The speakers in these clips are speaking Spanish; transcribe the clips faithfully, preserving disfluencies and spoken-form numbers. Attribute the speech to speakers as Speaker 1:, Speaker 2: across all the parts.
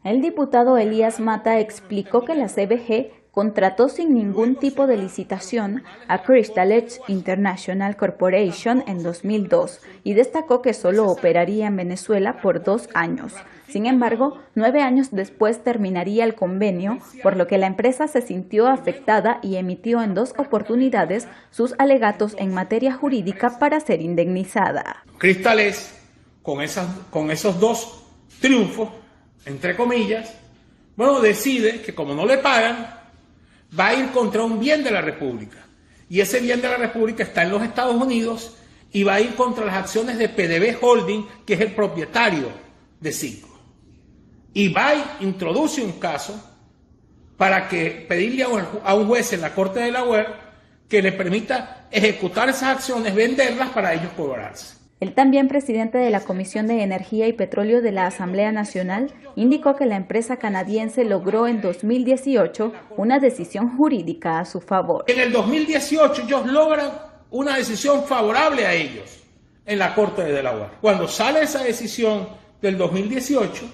Speaker 1: El diputado Elías Mata explicó que la C V G contrató sin ningún tipo de licitación a Crystal Edge International Corporation en dos mil dos y destacó que solo operaría en Venezuela por dos años. Sin embargo, nueve años después terminaría el convenio, por lo que la empresa se sintió afectada y emitió en dos oportunidades sus alegatos en materia jurídica para ser indemnizada.
Speaker 2: Crystal Edge, con, esas, con esos dos triunfos, entre comillas, bueno, decide que como no le pagan, va a ir contra un bien de la República. Y ese bien de la República está en los Estados Unidos y va a ir contra las acciones de P D V Holding, que es el propietario de Cinco. Y va y introduce un caso para que pedirle a un juez en la Corte de la U E R que le permita ejecutar esas acciones, venderlas para ellos cobrarse.
Speaker 1: El también presidente de la Comisión de Energía y Petróleo de la Asamblea Nacional indicó que la empresa canadiense logró en dos mil dieciocho una decisión jurídica a su favor.
Speaker 2: En el dos mil dieciocho ellos logran una decisión favorable a ellos en la Corte de la U E R. Cuando sale esa decisión del dos mil dieciocho,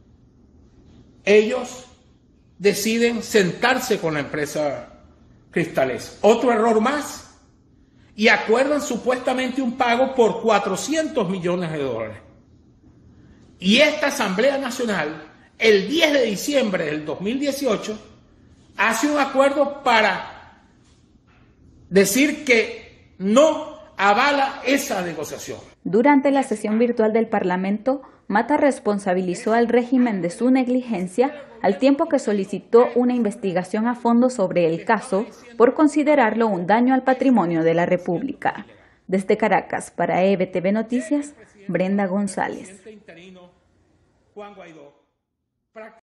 Speaker 2: ellos deciden sentarse con la empresa Crystal Edge. Otro error más. Y acuerdan supuestamente un pago por cuatrocientos millones de dólares. Y esta Asamblea Nacional, el diez de diciembre del dos mil dieciocho, hace un acuerdo para decir que no avala esa negociación.
Speaker 1: Durante la sesión virtual del Parlamento, Mata responsabilizó al régimen de su negligencia al tiempo que solicitó una investigación a fondo sobre el caso por considerarlo un daño al patrimonio de la República. Desde Caracas, para E B T V Noticias, Brenda González.